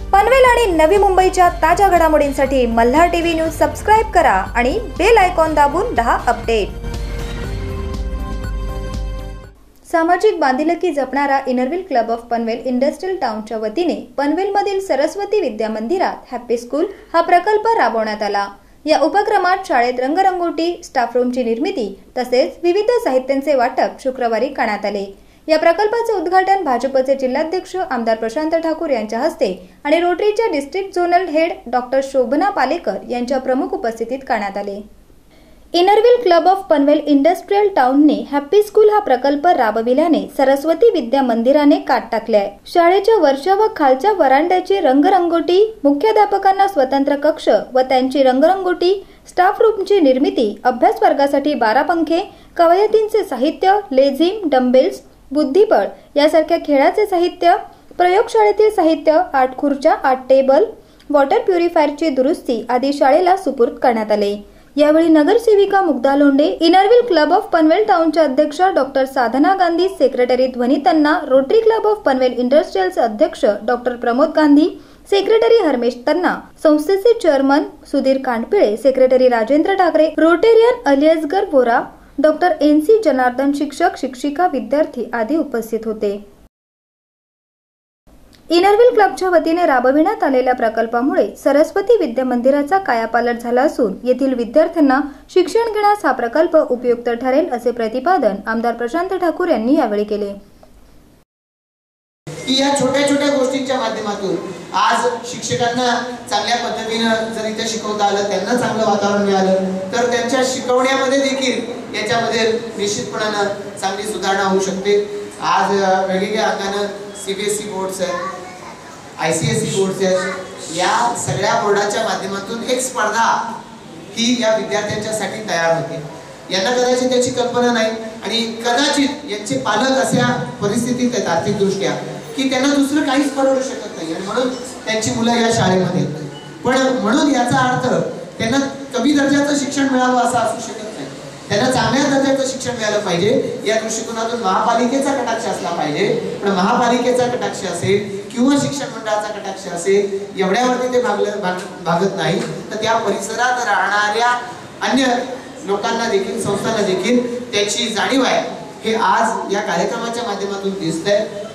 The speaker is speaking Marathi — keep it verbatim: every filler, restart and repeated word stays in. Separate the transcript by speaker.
Speaker 1: पनवेल आणि नवी मुंबईच्या ताज्या घडामोडींसाठी मल्हार टीव्ही न्यूज सबस्क्राइब करा आणि बेल आयकॉन दाबून रहा अपडेट। सामाजिक बांधिलकी जपणारा Inner Wheel club of Panvel industrial टाउनच्या वतीने पनवेलमधील सरस्वती विद्या मंदिरात हॅपी स्कूल हा प्रकल्प राबवण्यात आला। या उपक्रमात शाळेत रंगरंगोटी, स्टाफ रूमची निर्मिती तसेच विविध साहित्यांचे वाटप शुक्रवारी करण्यात आले। या प्रकल्पाचे उद्घाटन भाजपचे जिल्हाध्यक्ष आमदार प्रशांत ठाकूर यांच्या हस्ते आणि रोटरीच्या district zonal head doctor Shobhana Palekar यांच्या प्रमुख उपस्थितीत करण्यात आले। Inner Wheel club of Panvel industrial टाउनने हॅपी स्कूल हा प्रकल्प राबविल्याने सरस्वती विद्या मंदिराने काट टाकलाय। शाळेच्या वरच्या व खालच्या वरांड्याची रंगरंगोटी, मुख्याध्यापकांना स्वतंत्र कक्ष व त्यांची रंगरंगोटी, स्टाफ रूमची निर्मिती, अभ्यास वर्गासाठी बारा पंखे, कवायतींचे साहित्य, लेझिम, डंबेल्स, बुद्धिबळ यासारख्या खेळाचे साहित्य, प्रयोगशाळेतील साहित्य, आठ खुर्च्या, आठ टेबल, वॉटर प्युरिफायरची दुरुस्ती आदी शाळेला सुपूर्द करण्यात आले। यावेळी नगरसेविका Mugdha Londhe, Inner Wheel club of Panvel टाउनच्या अध्यक्षा doctor Sadhana Gandhi, secretary Dhvani Tanna, Rotary club of Panvel इंडस्ट्रियलचे अध्यक्ष डॉक्टर प्रमोद गांधी, सेक्रेटरी हरमेश तन्ना, संस्थेचे chairman Sudhir Kandpile, secretary Rajendra Thackeray, Rotarian Aliasgar Bora, doctor N C Janardhan, शिक्षक, शिक्षिका, विद्यार्थी आदी उपस्थित होते। इनरव्हील क्लबच्या वतीने राबविण्यात आलेल्या प्रकल्पामुळे सरस्वती विद्या मंदिराचा कायापालट झाला असून येथील विद्यार्थ्यांना शिक्षण घेण्यास हा प्रकल्प उपयुक्त ठरेल असे प्रतिपादन आमदार प्रशांत ठाकूर यांनी यावेळी केले।
Speaker 2: या छोट्या छोट्या गोष्टींच्या माध्यमातून आज शिक्षकांना चांगल्या पद्धतीने जर इथे शिकवता आलं, त्यांना चांगलं वातावरण मिळालं तर त्यांच्या शिकवण्यामध्ये देखील याच्यामध्ये निश्चितपणाने चांगली सुधारणा होऊ शकते। आज वेगवेगळ्या अंगाने सीबीएसई बोर्ड्स आहेत, आयसीएसई बोर्ड्स आहेत, या सगळ्या बोर्डाच्या माध्यमातून एक स्पर्धा ही या विद्यार्थ्यांच्यासाठी तयार होते। यांना कदाचित त्याची कल्पना नाही आणि कदाचित यांचे पालक अशा परिस्थितीत आहेत आर्थिकदृष्ट्या की त्यांना दुसरं काहीच परवडू शकत नाही आणि म्हणून त्यांची मुलं या शाळेमध्ये येतात। पण म्हणून याचा अर्थ त्यांना कमी दर्जाचं शिक्षण मिळावं असं असू शकत नाही, त्यांना चांगल्या दर्जाचं शिक्षण मिळालं पाहिजे। या दृष्टिकोनातून महापालिकेचा कटाक्ष असला पाहिजे, पण महापालिकेचा कटाक्ष असेल किंवा शिक्षण मंडळाचा कटाक्ष असेल एवढ्यावरती ते भागलं भागत नाही, तर त्या परिसरात राहणाऱ्या अन्य लोकांना देखील, संस्थांना देखील त्याची जाणीव आहे। हे आज या कार्यक्रमाच्या माध्यमातून दिसतंय।